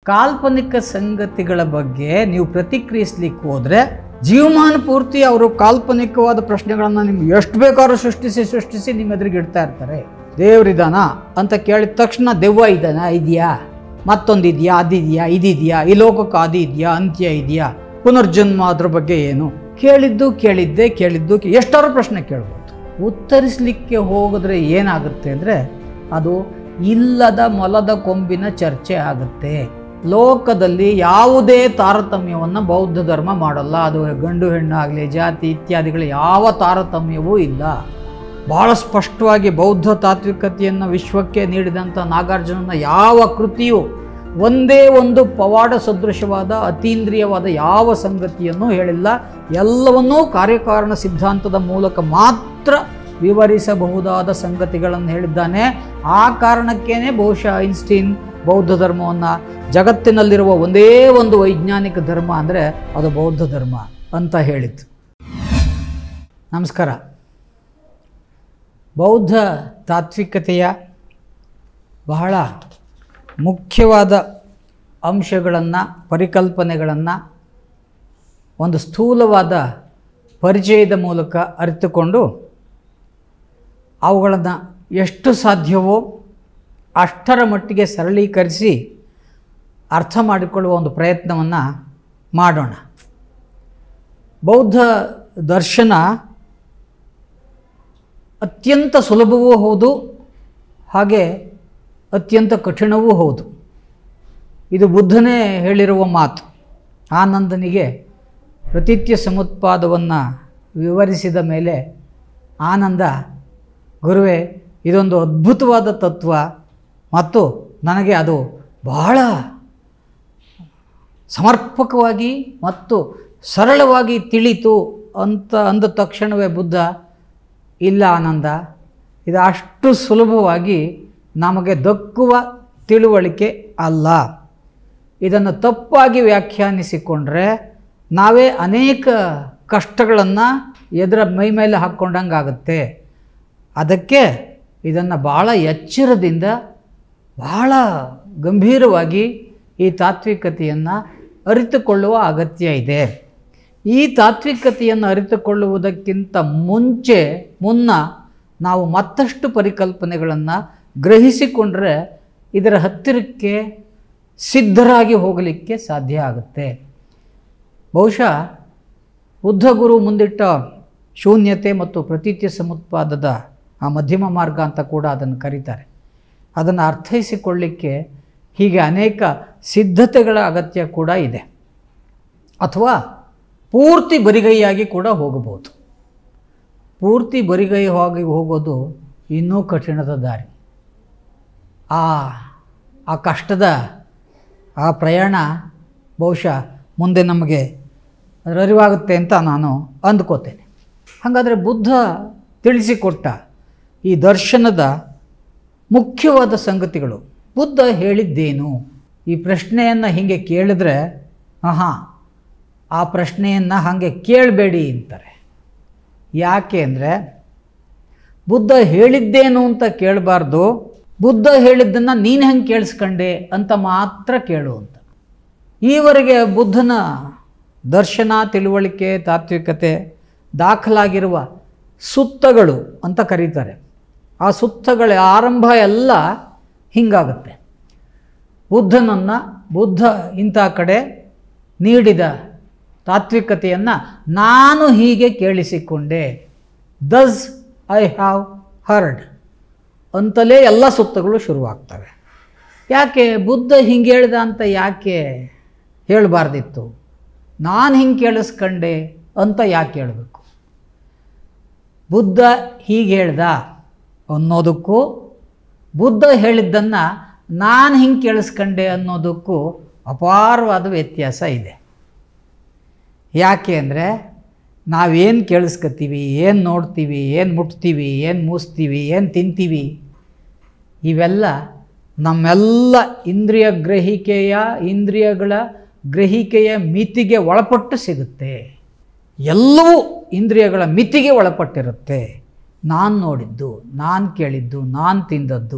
ಕಾಲ್ಪನಿಕ ಸಂಗತಿಗಳ ಬಗ್ಗೆ ನೀವು ಪ್ರತಿಕ್ರಿಯಿಸ್ಲಿಕ್ಕೆ ಹೋದರೆ ಜೀವಮಾನ ಪೂರ್ತಿ ಅವರು ಕಾಲ್ಪನಿಕವಾದ ಪ್ರಶ್ನೆಗಳನ್ನು ನಿಮ್ಗೆ ಎಷ್ಟು ಬೇಕಾದ್ರೂ ಸೃಷ್ಟಿಸಿ ನಿಮ್ಮ ಎದುರಿಗೆ ಇಡ್ತಾ ಇರ್ತಾರೆ. ದೇವ್ರಿದಾನ ಅಂತ ಕೇಳಿದ ತಕ್ಷಣ ದೆವ್ವ ಇದೆಯಾ, ಮತ್ತೊಂದಿದೆಯಾ, ಅದಿದೆಯಾ, ಇದಿದೆಯಾ, ಈ ಲೋಕಕ್ಕೆ ಆದಿ ಇದೆಯಾ, ಅಂತ್ಯ ಇದೆಯಾ, ಪುನರ್ಜನ್ಮ ಅದ್ರ ಬಗ್ಗೆ ಏನು, ಕೇಳಿದ್ದು ಎಷ್ಟಾದ್ರೂ ಪ್ರಶ್ನೆ ಕೇಳ್ಬೋದು. ಉತ್ತರಿಸಲಿಕ್ಕೆ ಹೋಗಿದ್ರೆ ಏನಾಗುತ್ತೆ ಅಂದರೆ ಅದು ಇಲ್ಲದ ಮೊಲದ ಕೊಂಬಿನ ಚರ್ಚೆ ಆಗುತ್ತೆ. ಲೋಕದಲ್ಲಿ ಯಾವುದೇ ತಾರತಮ್ಯವನ್ನು ಬೌದ್ಧ ಧರ್ಮ ಮಾಡಲ್ಲ. ಅದು ಗಂಡು ಹೆಣ್ಣು ಆಗಲಿ, ಜಾತಿ ಇತ್ಯಾದಿಗಳ ಯಾವ ತಾರತಮ್ಯವೂ ಇಲ್ಲ. ಭಾಳ ಸ್ಪಷ್ಟವಾಗಿ ಬೌದ್ಧ ತಾತ್ವಿಕತೆಯನ್ನು ವಿಶ್ವಕ್ಕೆ ನೀಡಿದಂಥ ನಾಗಾರ್ಜುನನ ಯಾವ ಕೃತಿಯು ಒಂದೇ ಒಂದು ಪವಾಡ ಸದೃಶವಾದ ಅತೀಂದ್ರಿಯವಾದ ಯಾವ ಸಂಗತಿಯನ್ನು ಹೇಳಿಲ್ಲ. ಎಲ್ಲವನ್ನೂ ಕಾರ್ಯಕಾರಣ ಸಿದ್ಧಾಂತದ ಮೂಲಕ ಮಾತ್ರ ವಿವರಿಸಬಹುದಾದ ಸಂಗತಿಗಳನ್ನು ಹೇಳಿದ್ದಾನೆ. ಆ ಕಾರಣಕ್ಕೇನೆ ಬಹುಶಃ ಐನ್ಸ್ಟೀನ್ ಬೌದ್ಧ ಧರ್ಮವನ್ನು ಜಗತ್ತಿನಲ್ಲಿರುವ ಒಂದೇ ಒಂದು ವೈಜ್ಞಾನಿಕ ಧರ್ಮ ಅಂದರೆ ಅದು ಬೌದ್ಧ ಧರ್ಮ ಅಂತ ಹೇಳಿತ್ತು. ನಮಸ್ಕಾರ. ಬೌದ್ಧ ತಾತ್ವಿಕತೆಯ ಬಹಳ ಮುಖ್ಯವಾದ ಅಂಶಗಳನ್ನು, ಪರಿಕಲ್ಪನೆಗಳನ್ನು ಒಂದು ಸ್ಥೂಲವಾದ ಪರಿಚಯದ ಮೂಲಕ ಅರಿತುಕೊಂಡು ಅವುಗಳನ್ನು ಎಷ್ಟು ಸಾಧ್ಯವೋ ಅಷ್ಟರ ಮಟ್ಟಿಗೆ ಸರಳೀಕರಿಸಿ ಅರ್ಥ ಮಾಡಿಕೊಳ್ಳುವ ಒಂದು ಪ್ರಯತ್ನವನ್ನು ಮಾಡೋಣ. ಬೌದ್ಧ ದರ್ಶನ ಅತ್ಯಂತ ಸುಲಭವೂ ಹೌದು, ಹಾಗೆ ಅತ್ಯಂತ ಕಠಿಣವೂ ಹೌದು. ಇದು ಬುದ್ಧನೇ ಹೇಳಿರುವ ಮಾತು. ಆನಂದನಿಗೆ ಪ್ರತೀತ್ಯ ಸಮುತ್ಪಾದವನ್ನು ವಿವರಿಸಿದ ಮೇಲೆ ಆನಂದ, ಗುರುವೇ, ಇದೊಂದು ಅದ್ಭುತವಾದ ತತ್ವ ಮತ್ತು ನನಗೆ ಅದು ಬಹಳ ಸಮರ್ಪಕವಾಗಿ ಮತ್ತು ಸರಳವಾಗಿ ತಿಳಿತು ಅಂತ ಅಂದ ತಕ್ಷಣವೇ ಬುದ್ಧ, ಇಲ್ಲ ಆನಂದ, ಇದು ಅಷ್ಟು ಸುಲಭವಾಗಿ ನಮಗೆ ದಕ್ಕುವ ತಿಳುವಳಿಕೆ ಅಲ್ಲ. ಇದನ್ನು ತಪ್ಪಾಗಿ ವ್ಯಾಖ್ಯಾನಿಸಿಕೊಂಡ್ರೆ ನಾವೇ ಅನೇಕ ಕಷ್ಟಗಳನ್ನು ಮೈ ಮೇಲೆ ಹಾಕ್ಕೊಂಡಂಗಾಗುತ್ತೆ. ಅದಕ್ಕೆ ಇದನ್ನು ಭಾಳ ಎಚ್ಚರದಿಂದ, ಬಹಳ ಗಂಭೀರವಾಗಿ ಈ ತಾತ್ವಿಕತೆಯನ್ನು ಅರಿತುಕೊಳ್ಳುವ ಅಗತ್ಯ ಇದೆ. ಈ ತಾತ್ವಿಕತೆಯನ್ನು ಅರಿತುಕೊಳ್ಳುವುದಕ್ಕಿಂತ ಮುನ್ನ ನಾವು ಮತ್ತಷ್ಟು ಪರಿಕಲ್ಪನೆಗಳನ್ನು ಗ್ರಹಿಸಿಕೊಂಡ್ರೆ ಇದರ ಹತ್ತಿರಕ್ಕೆ ಸಿದ್ಧರಾಗಿ ಹೋಗಲಿಕ್ಕೆ ಸಾಧ್ಯ ಆಗುತ್ತೆ. ಬಹುಶಃ ಬುದ್ಧ ಗುರು ಮುಂದಿಟ್ಟ ಶೂನ್ಯತೆ ಮತ್ತು ಪ್ರತೀತ್ಯ ಸಮುತ್ಪಾದದ ಆ ಮಧ್ಯಮ ಮಾರ್ಗ ಅಂತ ಕೂಡ ಅದನ್ನು ಕರೀತಾರೆ. ಅದನ್ನು ಅರ್ಥೈಸಿಕೊಳ್ಳಿಕ್ಕೆ ಹೀಗೆ ಅನೇಕ ಸಿದ್ಧತೆಗಳ ಅಗತ್ಯ ಕೂಡ ಇದೆ. ಅಥವಾ ಪೂರ್ತಿ ಬರಿಗೈಯಾಗಿ ಕೂಡ ಹೋಗಬಹುದು. ಪೂರ್ತಿ ಬರಿಗೈ ಹೋಗೋದು ಇನ್ನೂ ಕಠಿಣದ ದಾರಿ. ಆ ಕಷ್ಟದ ಆ ಪ್ರಯಾಣ ಬಹುಶಃ ಮುಂದೆ ನಮಗೆ ಅರಿವಾಗುತ್ತೆ ಅಂತ ನಾನು ಅಂದ್ಕೋತೇನೆ. ಹಾಗಾದರೆ ಬುದ್ಧ ತಿಳಿಸಿಕೊಟ್ಟ ಈ ದರ್ಶನದ ಮುಖ್ಯವಾದ ಸಂಗತಿಗಳು, ಬುದ್ಧ ಹೇಳಿದ್ದೇನು? ಈ ಪ್ರಶ್ನೆಯನ್ನು ಹೀಗೆ ಕೇಳಿದ್ರೆ ಆ ಪ್ರಶ್ನೆಯನ್ನು ಹಾಗೆ ಕೇಳಬೇಡಿ ಅಂತಾರೆ. ಯಾಕೆ ಅಂದರೆ ಬುದ್ಧ ಹೇಳಿದ್ದೇನು ಅಂತ ಕೇಳಬಾರ್ದು, ಬುದ್ಧ ಹೇಳಿದ್ದನ್ನು ನೀನು ಹೆಂಗೆ ಕೇಳಿಸ್ಕೊಂಡೆ ಅಂತ ಮಾತ್ರ ಕೇಳು ಅಂತ. ಈವರೆಗೆ ಬುದ್ಧನ ದರ್ಶನ, ತಿಳುವಳಿಕೆ, ತಾತ್ವಿಕತೆ ದಾಖಲಾಗಿರುವ ಸುತ್ತಗಳು ಅಂತ ಕರೀತಾರೆ. ಆ ಸುತ್ತಗಳ ಆರಂಭ ಎಲ್ಲ ಹೀಗಾಗುತ್ತೆ. ಬುದ್ಧ ಇಂಥ ಕಡೆ ನೀಡಿದ ತಾತ್ವಿಕತೆಯನ್ನು ನಾನು ಹೀಗೆ ಕೇಳಿಸಿಕೊಂಡೆ, ದಸ್ ಐ ಹ್ಯಾವ್ ಹರ್ಡ್ ಅಂತಲೇ ಎಲ್ಲ ಸುತ್ತಗಳು ಶುರುವಾಗ್ತವೆ. ಯಾಕೆ ಬುದ್ಧ ಹಿಂಗೆ ಹೇಳ್ದ ಅಂತ ಯಾಕೆ ಹೇಳಬಾರ್ದಿತ್ತು? ನಾನು ಹಿಂಗೆ ಕೇಳಿಸ್ಕೊಂಡೆ ಅಂತ ಯಾಕೆ ಹೇಳಬೇಕು? ಬುದ್ಧ ಹೀಗೆ ಹೇಳ್ದ ಅನ್ನೋದಕ್ಕೂ ಬುದ್ಧ ಹೇಳಿದ್ದನ್ನು ನಾನು ಹಿಂಗೆ ಕೇಳಿಸ್ಕೊಂಡೆ ಅನ್ನೋದಕ್ಕೂ ಅಪಾರವಾದ ವ್ಯತ್ಯಾಸ ಇದೆ. ಯಾಕೆ ಅಂದರೆ ನಾವೇನು ಕೇಳಿಸ್ಕೊತೀವಿ, ಏನು ನೋಡ್ತೀವಿ, ಏನು ಮುಟ್ತೀವಿ, ಏನು ಮೂಸ್ತೀವಿ, ಏನು ತಿಂತೀವಿ, ಇವೆಲ್ಲ ನಮ್ಮೆಲ್ಲ ಇಂದ್ರಿಯಗಳ ಗ್ರಹಿಕೆಯ ಮಿತಿಗೆ ಒಳಪಟ್ಟು ಸಿಗುತ್ತೆ. ಎಲ್ಲವೂ ಇಂದ್ರಿಯಗಳ ಮಿತಿಗೆ ಒಳಪಟ್ಟಿರುತ್ತೆ. ನಾನು ನೋಡಿದ್ದು, ನಾನು ಕೇಳಿದ್ದು, ನಾನು ತಿಂದದ್ದು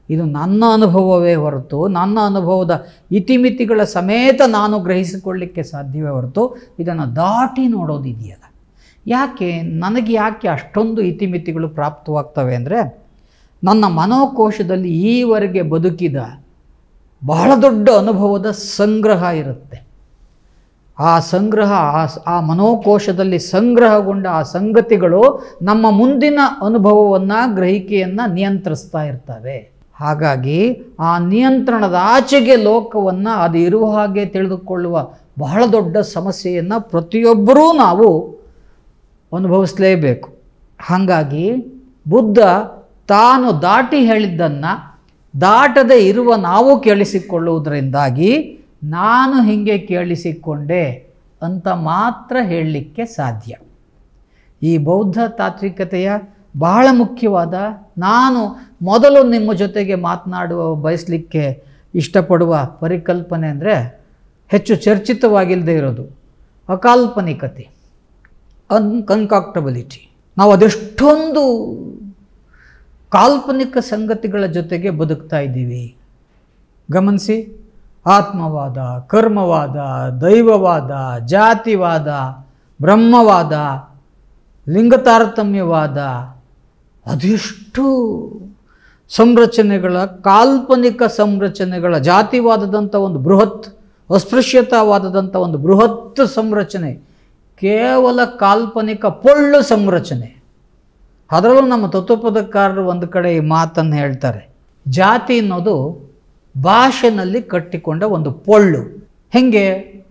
ಇದು ನನ್ನ ಅನುಭವವೇ ಹೊರತು, ನನ್ನ ಅನುಭವದ ಇತಿಮಿತಿಗಳ ಸಮೇತ ನಾನು ಗ್ರಹಿಸಿಕೊಳ್ಳಿಕ್ಕೆ ಸಾಧ್ಯವೇ ಹೊರತು ಇದನ್ನು ದಾಟಿ ನೋಡೋದಿದೆಯಲ್ಲ. ನನಗೆ ಯಾಕೆ ಅಷ್ಟೊಂದು ಇತಿಮಿತಿಗಳು ಪ್ರಾಪ್ತವಾಗ್ತವೆ ಅಂದರೆ, ನನ್ನ ಮನೋಕೋಶದಲ್ಲಿ ಈವರೆಗೆ ಬದುಕಿದ ಬಹಳ ದೊಡ್ಡ ಅನುಭವದ ಸಂಗ್ರಹ ಇರುತ್ತೆ. ಆ ಸಂಗ್ರಹ, ಆ ಮನೋಕೋಶದಲ್ಲಿ ಸಂಗ್ರಹಗೊಂಡ ಆ ಸಂಗತಿಗಳು ನಮ್ಮ ಮುಂದಿನ ಅನುಭವವನ್ನು, ಗ್ರಹಿಕೆಯನ್ನು ನಿಯಂತ್ರಿಸ್ತಾ ಇರ್ತವೆ. ಹಾಗಾಗಿ ಆ ನಿಯಂತ್ರಣದ ಆಚೆಗೆ ಲೋಕವನ್ನು ಅದು ಇರುವ ಹಾಗೆ ತಿಳಿದುಕೊಳ್ಳುವ ಬಹಳ ದೊಡ್ಡ ಸಮಸ್ಯೆಯನ್ನು ಪ್ರತಿಯೊಬ್ಬರೂ ನಾವು ಅನುಭವಿಸಲೇಬೇಕು. ಹಾಗಾಗಿ ಬುದ್ಧ ತಾನು ದಾಟಿ ಹೇಳಿದ್ದನ್ನು ದಾಟದೇ ಇರುವ ನಾವು ಕೇಳಿಸಿಕೊಳ್ಳುವುದರಿಂದಾಗಿ ನಾನು ಹೀಗೆ ಕೇಳಿಸಿಕೊಂಡೆ ಅಂತ ಮಾತ್ರ ಹೇಳಲಿಕ್ಕೆ ಸಾಧ್ಯ. ಈ ಬೌದ್ಧ ತಾತ್ವಿಕತೆಯ ಬಹಳ ಮುಖ್ಯವಾದ, ನಾನು ಮೊದಲು ನಿಮ್ಮ ಜೊತೆಗೆ ಬಯಸಲಿಕ್ಕೆ ಇಷ್ಟಪಡುವ ಪರಿಕಲ್ಪನೆ ಅಂದರೆ, ಹೆಚ್ಚು ಚರ್ಚಿತವಾಗಿಲ್ಲದೆ ಇರೋದು ಅಕಾಲ್ಪನಿಕತೆ, ಕನ್ಕಾಕ್ಟಬಿಲಿಟಿ. ನಾವು ಅದೆಷ್ಟೊಂದು ಕಾಲ್ಪನಿಕ ಸಂಗತಿಗಳ ಜೊತೆಗೆ ಬದುಕ್ತಾ ಇದ್ದೀವಿ. ಗಮನಿಸಿ, ಆತ್ಮವಾದ, ಕರ್ಮವಾದ, ದೈವವಾದ, ಜಾತಿವಾದ, ಬ್ರಹ್ಮವಾದ, ಲಿಂಗತಾರತಮ್ಯವಾದ, ಅದೆಷ್ಟು ಸಂರಚನೆಗಳ, ಕಾಲ್ಪನಿಕ ಸಂರಚನೆಗಳ, ಜಾತಿವಾದದಂಥ ಒಂದು ಬೃಹತ್, ಅಸ್ಪೃಶ್ಯತಾವಾದದಂಥ ಒಂದು ಬೃಹತ್ ಸಂರಚನೆ ಕೇವಲ ಕಾಲ್ಪನಿಕ ಪೊಳ್ಳು ಸಂರಚನೆ. ಅದರಲ್ಲೂ ನಮ್ಮ ತತ್ವಪದಕಾರರು ಒಂದು ಕಡೆ ಈ ಮಾತನ್ನು ಹೇಳ್ತಾರೆ, ಜಾತಿ ಅನ್ನೋದು ಭಾಷೆನಲ್ಲಿ ಕಟ್ಟಿಕೊಂಡ ಒಂದು ಪೊಳ್ಳು. ಹೆಂಗೆ?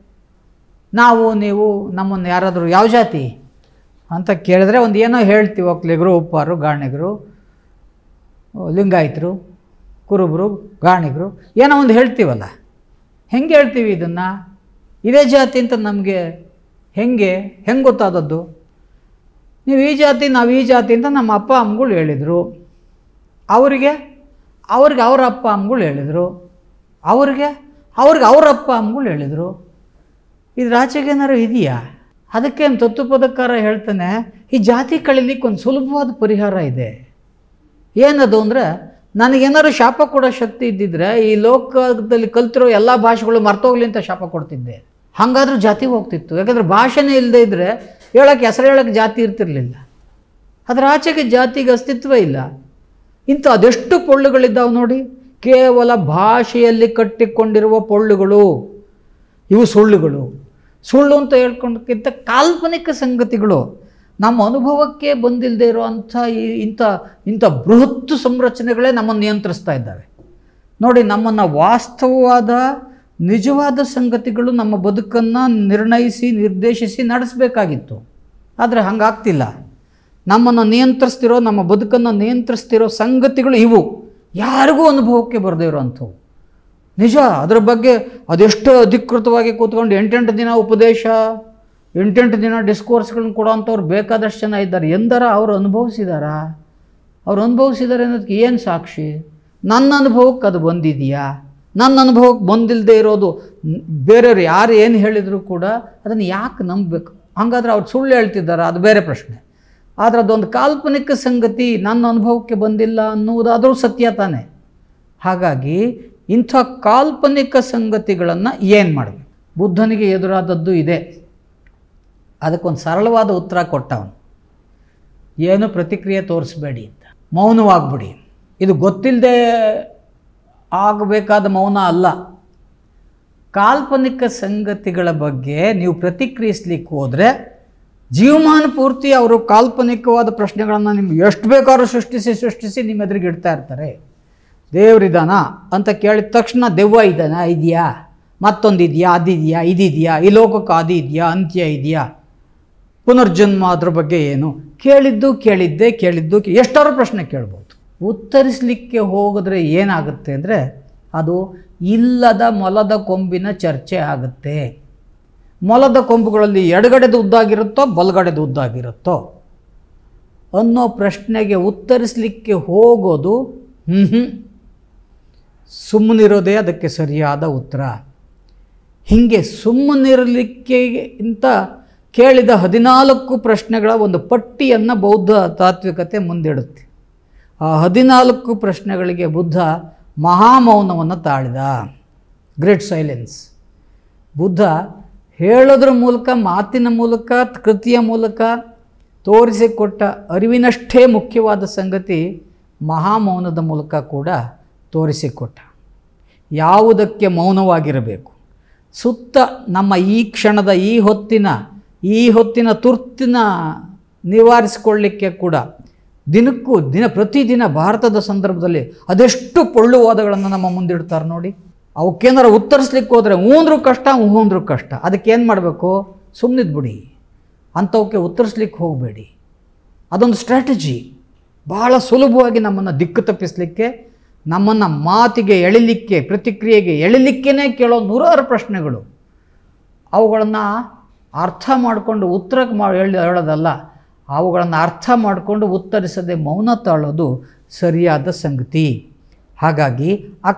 ನೀವು ನಮ್ಮನ್ನು ಯಾರಾದರೂ ಯಾವ ಜಾತಿ ಅಂತ ಕೇಳಿದ್ರೆ ಒಂದು ಏನೋ ಹೇಳ್ತೀವಿ, ಒಕ್ಕಲಿಗರು, ಉಪ್ಪಾರು, ಗಾಣಿಗರು, ಲಿಂಗಾಯತರು, ಕುರುಬರು, ಗಾಣಿಗರು, ಏನೋ ಒಂದು ಹೇಳ್ತೀವಲ್ಲ. ಹೆಂಗೆ ಹೇಳ್ತೀವಿ ಇದನ್ನು? ಇದೇ ಜಾತಿ ಅಂತ ನಮಗೆ ಹೆಂಗೆ ಗೊತ್ತಾದದ್ದು? ನೀವು ಈ ಜಾತಿ, ನಾವು ಈ ಜಾತಿ ಅಂತ ನಮ್ಮ ಅಪ್ಪ ಅಮ್ಮಗಳು ಹೇಳಿದರು, ಅವ್ರಿಗೆ ಅವ್ರ ಅಪ್ಪ ಅಮ್ಮಗಳು ಹೇಳಿದರು, ಅವ್ರಿಗೆ ಅವ್ರ ಅಪ್ಪ ಅಮ್ಮಗಳು ಹೇಳಿದರು. ಇದ್ರ ಆಚೆಗೇನಾರು ಇದೆಯಾ? ಅದಕ್ಕೆ ತತ್ವಪದಕಾರ ಹೇಳ್ತಾನೆ, ಈ ಜಾತಿ ಕಳೀಲಿಕ್ಕೆ ಒಂದು ಸುಲಭವಾದ ಪರಿಹಾರ ಇದೆ. ಏನದು ಅಂದರೆ, ನನಗೇನಾದ್ರು ಶಾಪ ಕೊಡೋ ಶಕ್ತಿ ಇದ್ದಿದ್ರೆ ಈ ಲೋಕದಲ್ಲಿ ಕಲ್ತಿರೋ ಎಲ್ಲ ಭಾಷೆಗಳು ಮರ್ತೋಗ್ಲಿ ಅಂತ ಶಾಪ ಕೊಡ್ತಿದ್ದೆ. ಹಾಗಾದ್ರೂ ಜಾತಿ ಹೋಗ್ತಿತ್ತು. ಯಾಕಂದರೆ ಭಾಷೆನೇ ಇಲ್ಲದೆ ಇದ್ದರೆ ಹೆಸರು ಹೇಳೋಕ್ಕೆ ಜಾತಿ ಇರ್ತಿರಲಿಲ್ಲ. ಅದರ ಆಚೆಗೆ ಜಾತಿಗೆ ಅಸ್ತಿತ್ವ ಇಲ್ಲ. ಇಂಥ ಅದೆಷ್ಟು ಪೊಳ್ಳುಗಳಿದ್ದಾವೆ ನೋಡಿ. ಕೇವಲ ಭಾಷೆಯಲ್ಲಿ ಕಟ್ಟಿಕೊಂಡಿರುವ ಪೊಳ್ಳುಗಳು, ಇವು ಸುಳ್ಳುಗಳು. ಸುಳ್ಳು ಅಂತ ಹೇಳ್ಕೊಂಡಕ್ಕಿಂತ ಕಾಲ್ಪನಿಕ ಸಂಗತಿಗಳು, ನಮ್ಮ ಅನುಭವಕ್ಕೆ ಬಂದಿಲ್ಲದೆ ಇರುವಂಥ ಇಂಥ ಬೃಹತ್ ಸಂರಚನೆಗಳೇ ನಮ್ಮನ್ನು ನಿಯಂತ್ರಿಸ್ತಾ ಇದ್ದಾವೆ ನೋಡಿ. ನಮ್ಮನ್ನು ವಾಸ್ತವವಾದ ನಿಜವಾದ ಸಂಗತಿಗಳು ನಮ್ಮ ಬದುಕನ್ನು ನಿರ್ಣಯಿಸಿ, ನಿರ್ದೇಶಿಸಿ ನಡೆಸಬೇಕಾಗಿತ್ತು. ಆದರೆ ಹಂಗಾಗ್ತಿಲ್ಲ. ನಮ್ಮನ್ನು ನಿಯಂತ್ರಿಸ್ತಿರೋ, ನಮ್ಮ ಬದುಕನ್ನು ನಿಯಂತ್ರಿಸ್ತಿರೋ ಸಂಗತಿಗಳು ಇವು, ಯಾರಿಗೂ ಅನುಭವಕ್ಕೆ ಬರದೇ ಇರೋವಂಥವು. ನಿಜ. ಅದರ ಬಗ್ಗೆ ಅದೆಷ್ಟು ಅಧಿಕೃತವಾಗಿ ಕೂತ್ಕೊಂಡು 8 ದಿನ ಉಪದೇಶ, 8 ದಿನ ಡಿಸ್ಕೋರ್ಸ್ಗಳನ್ನ ಕೊಡೋವಂಥವ್ರು ಬೇಕಾದಷ್ಟು ಜನ ಇದ್ದಾರೆ. ಎಂದರ ಅವರು ಅನುಭವಿಸಿದಾರಾ? ಅವ್ರು ಅನುಭವಿಸಿದ್ದಾರೆ ಅನ್ನೋದಕ್ಕೆ ಏನು ಸಾಕ್ಷಿ? ನನ್ನ ಅನುಭವಕ್ಕೆ ಅದು ಬಂದಿದೆಯಾ? ನನ್ನ ಅನುಭವಕ್ಕೆ ಬಂದಿಲ್ಲದೆ ಇರೋದು ಬೇರೆಯವ್ರು ಯಾರು ಏನು ಹೇಳಿದರೂ ಕೂಡ ಅದನ್ನು ಯಾಕೆ ನಂಬಬೇಕು? ಹಾಗಾದರೆ ಅವ್ರು ಸುಳ್ಳು ಹೇಳ್ತಿದ್ದಾರೆ, ಅದು ಬೇರೆ ಪ್ರಶ್ನೆ. ಆದರೆ ಅದೊಂದು ಕಾಲ್ಪನಿಕ ಸಂಗತಿ ನನ್ನ ಅನುಭವಕ್ಕೆ ಬಂದಿಲ್ಲ ಅನ್ನುವುದಾದರೂ ಸತ್ಯ ತಾನೆ. ಹಾಗಾಗಿ ಇಂಥ ಕಾಲ್ಪನಿಕ ಸಂಗತಿಗಳನ್ನು ಏನು ಮಾಡಬೇಕು? ಬುದ್ಧನಿಗೆ ಎದುರಾದದ್ದು ಇದೆ. ಅದಕ್ಕೊಂದು ಸರಳವಾದ ಉತ್ತರ ಕೊಟ್ಟವನು, ಏನು ಪ್ರತಿಕ್ರಿಯೆ ತೋರಿಸ್ಬೇಡಿ ಅಂತ, ಮೌನವಾಗ್ಬಿಡಿ. ಇದು ಗೊತ್ತಿಲ್ಲದೆ ಆಗಬೇಕಾದ ಮೌನ ಅಲ್ಲ. ಕಾಲ್ಪನಿಕ ಸಂಗತಿಗಳ ಬಗ್ಗೆ ನೀವು ಪ್ರತಿಕ್ರಿಯಿಸ್ಲಿಕ್ಕೆ ಹೋದರೆ ಜೀವಮಾನ ಪೂರ್ತಿ ಅವರು ಕಾಲ್ಪನಿಕವಾದ ಪ್ರಶ್ನೆಗಳನ್ನು ನಿಮ್ಗೆ ಎಷ್ಟು ಬೇಕಾದ್ರೂ ಸೃಷ್ಟಿಸಿ ನಿಮ್ಮ ಎದುರಿಗೆ ಇಡ್ತಾ ಇರ್ತಾರೆ. ದೇವರಿದಾನ ಅಂತ ಕೇಳಿದ ತಕ್ಷಣ ದೆವ್ವ ಇದೆಯಾ, ಮತ್ತೊಂದು ಇದೆಯಾ, ಅದಿದೆಯಾ, ಇದಿದೆಯಾ, ಈ ಲೋಕಕ್ಕೆ ಆದಿ ಇದೆಯಾ, ಅಂತ್ಯ ಇದೆಯಾ, ಪುನರ್ಜನ್ಮ, ಅದ್ರ ಬಗ್ಗೆ ಏನು ಕೇಳಿದ್ದು ಎಷ್ಟಾರು ಪ್ರಶ್ನೆ ಕೇಳ್ಬೋದು. ಉತ್ತರಿಸಲಿಕ್ಕೆ ಹೋಗಿದ್ರೆ ಏನಾಗುತ್ತೆ ಅಂದರೆ ಅದು ಇಲ್ಲದ ಮೊಲದ ಕೊಂಬಿನ ಚರ್ಚೆ ಆಗುತ್ತೆ. ಮೊಲದ ಕೊಂಬುಗಳಲ್ಲಿ ಎಡಗಡೆದು ಉದ್ದಾಗಿರುತ್ತೋ ಬಲಗಡೆದು ಉದ್ದಾಗಿರುತ್ತೋ ಅನ್ನೋ ಪ್ರಶ್ನೆಗೆ ಉತ್ತರಿಸಲಿಕ್ಕೆ ಹೋಗೋದು ಸುಮ್ಮನಿರೋದೇ ಅದಕ್ಕೆ ಸರಿಯಾದ ಉತ್ತರ. ಹೀಗೆ ಸುಮ್ಮನಿರಲಿಕ್ಕೆ ಇಂತ ಕೇಳಿದ 14 ಪ್ರಶ್ನೆಗಳ ಒಂದು ಪಟ್ಟಿಯನ್ನು ಬೌದ್ಧ ತಾತ್ವಿಕತೆ ಮುಂದಿಡುತ್ತೆ. ಆ 14 ಪ್ರಶ್ನೆಗಳಿಗೆ ಬುದ್ಧ ಮಹಾಮೌನವನ್ನು ತಾಳಿದ. Great silence. ಬುದ್ಧ ಹೇಳೋದ್ರ ಮೂಲಕ, ಮಾತಿನ ಮೂಲಕ, ಕೃತಿಯ ಮೂಲಕ ತೋರಿಸಿಕೊಟ್ಟ ಅರಿವಿನಷ್ಟೇ ಮುಖ್ಯವಾದ ಸಂಗತಿ ಮಹಾಮೌನದ ಮೂಲಕ ಕೂಡ ತೋರಿಸಿಕೊಟ್ಟ. ಯಾವುದಕ್ಕೆ ಮೌನವಾಗಿರಬೇಕು, ಸುತ್ತ ನಮ್ಮ ಈ ಕ್ಷಣದ ಈ ಹೊತ್ತಿನ ತುರ್ತಿನ ನಿವಾರಿಸಿಕೊಳ್ಳಿಕ್ಕೆ ಕೂಡ ಪ್ರತಿದಿನ ಭಾರತದ ಸಂದರ್ಭದಲ್ಲಿ ಅದೆಷ್ಟು ಪೊಳ್ಳುವಾದಗಳನ್ನು ನಮ್ಮ ಮುಂದಿಡ್ತಾರೆ ನೋಡಿ. ಅವಕ್ಕೇನಾರು ಉತ್ತರಿಸ್ಲಿಕ್ಕೆ ಹೋದರೆ ಹೂಂದ್ರೂ ಕಷ್ಟ. ಅದಕ್ಕೇನು ಮಾಡಬೇಕು? ಸುಮ್ಮನಿದ್ಬಿಡಿ, ಅಂಥವಕ್ಕೆ ಉತ್ತರಿಸ್ಲಿಕ್ಕೆ ಹೋಗಬೇಡಿ. ಅದೊಂದು ಸ್ಟ್ರಾಟಜಿ. ಬಹಳ ಸುಲಭವಾಗಿ ನಮ್ಮನ್ನು ದಿಕ್ಕು ತಪ್ಪಿಸಲಿಕ್ಕೆ, ನಮ್ಮನ್ನು ಮಾತಿಗೆ ಎಳಿಲಿಕ್ಕೆ, ಪ್ರತಿಕ್ರಿಯೆಗೆ ಎಳಿಲಿಕ್ಕೇ ಕೇಳೋ ನೂರಾರು ಪ್ರಶ್ನೆಗಳು. ಅವುಗಳನ್ನು ಅರ್ಥ ಮಾಡಿಕೊಂಡು ಉತ್ತರಕ್ಕೆ ಹೇಳೋದಲ್ಲ, ಅವುಗಳನ್ನು ಅರ್ಥ ಮಾಡಿಕೊಂಡು ಉತ್ತರಿಸದೆ ಮೌನ ತಾಳೋದು ಸರಿಯಾದ ಸಂಗತಿ. ಹಾಗಾಗಿ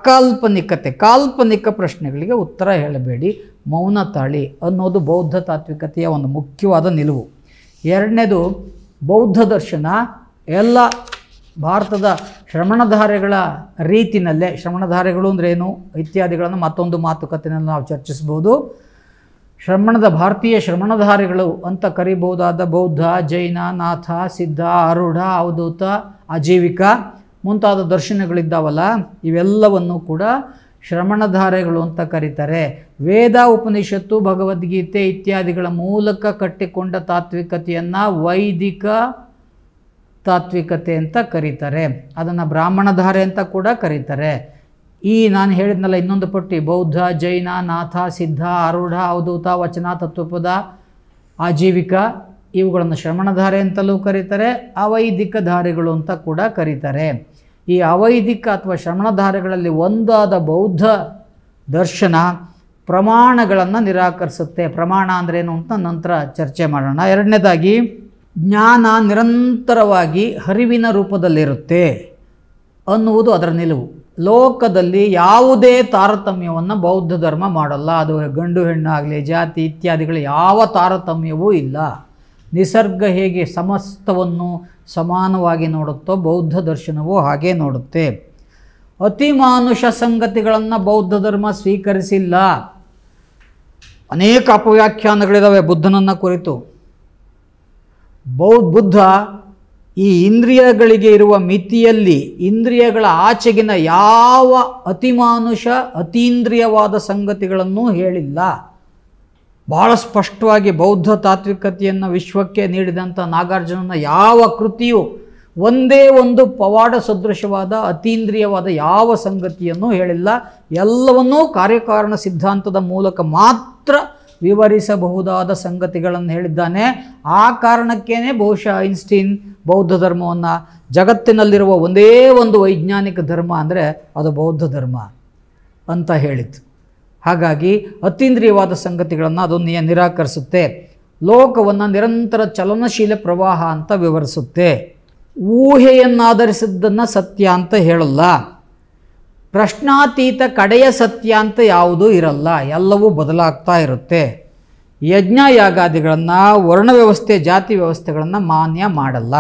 ಕಾಲ್ಪನಿಕ ಪ್ರಶ್ನೆಗಳಿಗೆ ಉತ್ತರ ಹೇಳಬೇಡಿ, ಮೌನ ತಾಳಿ ಅನ್ನೋದು ಬೌದ್ಧ ತಾತ್ವಿಕತೆಯ ಒಂದು ಮುಖ್ಯವಾದ ನಿಲುವು. ಎರಡನೇದು, ಬೌದ್ಧ ದರ್ಶನ ಎಲ್ಲ ಭಾರತದ ಶ್ರಮಣಧಾರೆಗಳ ರೀತಿಯಲ್ಲೇ, ಶ್ರಮಣಧಾರೆಗಳು ಅಂದ್ರೇನು ಇತ್ಯಾದಿಗಳನ್ನು ಮತ್ತೊಂದು ಮಾತುಕತೆಯಲ್ಲಿ ನಾವು ಚರ್ಚಿಸ್ಬೋದು. ಭಾರತೀಯ ಶ್ರಮಣಧಾರೆಗಳು ಅಂತ ಕರಿಬಹುದಾದ ಬೌದ್ಧ, ಜೈನ, ನಾಥ, ಸಿದ್ಧ, ಆರೂಢ, ಅವಧೂತ, ಆಜೀವಿಕ ಮುಂತಾದ ದರ್ಶನಗಳಿದ್ದಾವಲ್ಲ, ಇವೆಲ್ಲವನ್ನು ಕೂಡ ಶ್ರಮಣಧಾರೆಗಳು ಅಂತ ಕರೀತಾರೆ. ವೇದ, ಉಪನಿಷತ್ತು, ಭಗವದ್ಗೀತೆ ಇತ್ಯಾದಿಗಳ ಮೂಲಕ ಕಟ್ಟಿಕೊಂಡ ತಾತ್ವಿಕತೆಯನ್ನು ವೈದಿಕ ತಾತ್ವಿಕತೆ ಅಂತ ಕರೀತಾರೆ. ಅದನ್ನು ಬ್ರಾಹ್ಮಣಧಾರೆ ಅಂತ ಕೂಡ ಕರೀತಾರೆ. ನಾನು ಹೇಳಿದ್ನಲ್ಲ ಇನ್ನೊಂದು ಪಟ್ಟಿ, ಬೌದ್ಧ, ಜೈನ, ನಾಥ, ಸಿದ್ಧ, ಆರೂಢ, ಅವಧೂತ, ವಚನ, ತತ್ವಪದ, ಆಜೀವಿಕ, ಇವುಗಳನ್ನು ಶ್ರಮಣಧಾರೆ ಅಂತಲೂ ಕರೀತಾರೆ, ಅವೈದಿಕ ಧಾರೆಗಳು ಅಂತ ಕೂಡ ಕರೀತಾರೆ. ಈ ಅವೈದಿಕ ಅಥವಾ ಶ್ರಮಣಧಾರೆಗಳಲ್ಲಿ ಒಂದಾದ ಬೌದ್ಧ ದರ್ಶನ ಪ್ರಮಾಣಗಳನ್ನು ನಿರಾಕರಿಸುತ್ತೆ. ಪ್ರಮಾಣ ಅಂದ್ರೇನು ಅಂತ ನಂತರ ಚರ್ಚೆ ಮಾಡೋಣ. ಎರಡನೇದಾಗಿ, ಜ್ಞಾನ ನಿರಂತರವಾಗಿ ಹರಿವಿನ ರೂಪದಲ್ಲಿರುತ್ತೆ ಅನ್ನುವುದು ಅದರ ನಿಲುವು. ಲೋಕದಲ್ಲಿ ಯಾವುದೇ ತಾರತಮ್ಯವನ್ನು ಬೌದ್ಧ ಧರ್ಮ ಮಾಡಲ್ಲ. ಅದು ಗಂಡು ಹೆಣ್ಣಾಗಲಿ, ಜಾತಿ ಇತ್ಯಾದಿಗಳು ಯಾವ ತಾರತಮ್ಯವೂ ಇಲ್ಲ. ನಿಸರ್ಗ ಹೇಗೆ ಸಮಸ್ತವನ್ನು ಸಮಾನವಾಗಿ ನೋಡುತ್ತೋ ಬೌದ್ಧ ದರ್ಶನವು ಹಾಗೇ ನೋಡುತ್ತೆ. ಅತಿಮಾನುಷ ಸಂಗತಿಗಳನ್ನು ಬೌದ್ಧ ಧರ್ಮ ಸ್ವೀಕರಿಸಿಲ್ಲ. ಅನೇಕ ಅಪವ್ಯಾಖ್ಯಾನಗಳಿದ್ದಾವೆ ಬುದ್ಧನನ್ನು ಕುರಿತು. ಬುದ್ಧ ಈ ಇಂದ್ರಿಯಗಳಿಗೆ ಇರುವ ಮಿತಿಯಲ್ಲಿ, ಇಂದ್ರಿಯಗಳ ಆಚೆಗಿನ ಯಾವ ಅತಿಮಾನುಷ ಅತೀಂದ್ರಿಯವಾದ ಸಂಗತಿಗಳನ್ನೂ ಹೇಳಿಲ್ಲ. ಬಹಳ ಸ್ಪಷ್ಟವಾಗಿ ಬೌದ್ಧ ತಾತ್ವಿಕತೆಯನ್ನು ವಿಶ್ವಕ್ಕೆ ನೀಡಿದಂಥ ನಾಗಾರ್ಜುನನ ಯಾವ ಕೃತಿಯು ಒಂದೇ ಒಂದು ಪವಾಡ ಸದೃಶವಾದ ಅತೀಂದ್ರಿಯವಾದ ಯಾವ ಸಂಗತಿಯನ್ನು ಹೇಳಿಲ್ಲ. ಎಲ್ಲವನ್ನೂ ಕಾರ್ಯಕಾರಣ ಸಿದ್ಧಾಂತದ ಮೂಲಕ ಮಾತ್ರ ವಿವರಿಸಬಹುದಾದ ಸಂಗತಿಗಳನ್ನು ಹೇಳಿದ್ದಾನೆ. ಆ ಕಾರಣಕ್ಕೇ ಬಹುಶಃ ಐನ್ಸ್ಟೀನ್ ಬೌದ್ಧ ಧರ್ಮವನ್ನು ಜಗತ್ತಿನಲ್ಲಿರುವ ಒಂದೇ ಒಂದು ವೈಜ್ಞಾನಿಕ ಧರ್ಮ ಅಂದರೆ ಅದು ಬೌದ್ಧ ಧರ್ಮ ಅಂತ ಹೇಳಿತು. ಹಾಗಾಗಿ ಅತೀಂದ್ರಿಯವಾದ ಸಂಗತಿಗಳನ್ನು ಅದು ನಿರಾಕರಿಸುತ್ತೆ. ಲೋಕವನ್ನು ನಿರಂತರ ಚಲನಶೀಲ ಪ್ರವಾಹ ಅಂತ ವಿವರಿಸುತ್ತೆ. ಊಹೆಯನ್ನಾಧರಿಸಿದ್ದನ್ನು ಸತ್ಯ ಅಂತ ಹೇಳಲ್ಲ. ಪ್ರಶ್ನಾತೀತ ಕಡೆಯ ಸತ್ಯ ಅಂತ ಯಾವುದೂ ಇರಲ್ಲ, ಎಲ್ಲವೂ ಬದಲಾಗ್ತಾ ಇರುತ್ತೆ. ಯಜ್ಞ ಯಾಗಾದಿಗಳನ್ನು, ವರ್ಣ ವ್ಯವಸ್ಥೆ, ಜಾತಿ ವ್ಯವಸ್ಥೆಗಳನ್ನು ಮಾನ್ಯ ಮಾಡಲ್ಲ.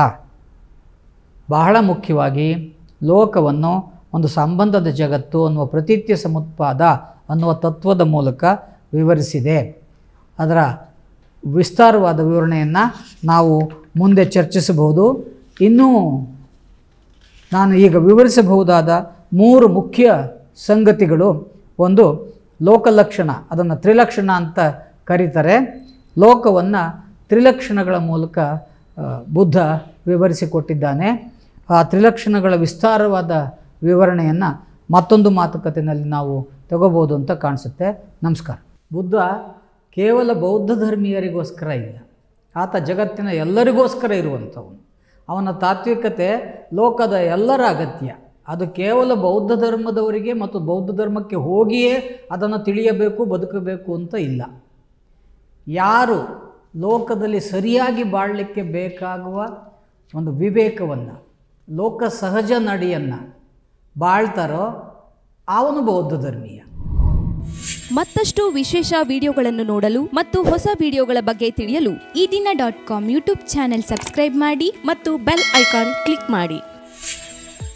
ಬಹಳ ಮುಖ್ಯವಾಗಿ ಲೋಕವನ್ನು ಒಂದು ಸಂಬಂಧದ ಜಗತ್ತು ಅನ್ನುವ ಪ್ರತೀತ್ಯ ಸಮುತ್ಪಾದ ಅನ್ನುವ ತತ್ವದ ಮೂಲಕ ವಿವರಿಸಿದೆ. ಅದರ ವಿಸ್ತಾರವಾದ ವಿವರಣೆಯನ್ನು ನಾವು ಮುಂದೆ ಚರ್ಚಿಸಬಹುದು. ಇನ್ನೂ ನಾನು ಈಗ ವಿವರಿಸಬಹುದಾದ 3 ಮುಖ್ಯ ಸಂಗತಿಗಳು. ಒಂದು ಲೋಕಲಕ್ಷಣ, ಅದನ್ನು ತ್ರಿಲಕ್ಷಣ ಅಂತ ಕರೀತಾರೆ. ಲೋಕವನ್ನು ತ್ರಿಲಕ್ಷಣಗಳ ಮೂಲಕ ಬುದ್ಧ ವಿವರಿಸಿಕೊಟ್ಟಿದ್ದಾನೆ. ಆ ತ್ರಿಲಕ್ಷಣಗಳ ವಿಸ್ತಾರವಾದ ವಿವರಣೆಯನ್ನು ಮತ್ತೊಂದು ಮಾತುಕತೆಯಲ್ಲಿ ನಾವು ತಗೋಬೋದು ಅಂತ ಕಾಣಿಸುತ್ತೆ. ನಮಸ್ಕಾರ. ಬುದ್ಧ ಕೇವಲ ಬೌದ್ಧ ಧರ್ಮೀಯರಿಗೋಸ್ಕರ ಇಲ್ಲ, ಆತ ಜಗತ್ತಿನ ಎಲ್ಲರಿಗೋಸ್ಕರ ಇರುವಂಥವನು. ಅವನ ತಾತ್ವಿಕತೆ ಲೋಕದ ಎಲ್ಲರ ಅಗತ್ಯ. ಅದು ಕೇವಲ ಬೌದ್ಧ ಧರ್ಮದವರಿಗೆ ಮತ್ತು ಬೌದ್ಧ ಧರ್ಮಕ್ಕೆ ಹೋಗಿಯೇ ಅದನ್ನು ತಿಳಿಯಬೇಕು, ಬದುಕಬೇಕು ಅಂತ ಇಲ್ಲ. ಯಾರು ಲೋಕದಲ್ಲಿ ಸರಿಯಾಗಿ ಬಾಳಲಿಕ್ಕೆ ಬೇಕಾಗುವ ಒಂದು ವಿವೇಕವನ್ನು, ಲೋಕ ಸಹಜ ನಡೆಯನ್ನು ಬಾಳ್ತಾರೋ ಅವನು ಬೌದ್ಧ ಧರ್ಮೀಯ. ಮತ್ತಷ್ಟು ವಿಶೇಷ ವಿಡಿಯೋಗಳನ್ನು ನೋಡಲು ಮತ್ತು ಹೊಸ ವಿಡಿಯೋಗಳ ಬಗ್ಗೆ ತಿಳಿಯಲು eDina.com ಯೂಟ್ಯೂಬ್ ಚಾನೆಲ್ ಸಬ್ಸ್ಕ್ರೈಬ್ ಮಾಡಿ ಮತ್ತು ಬೆಲ್ ಐಕಾನ್ ಕ್ಲಿಕ್ ಮಾಡಿ.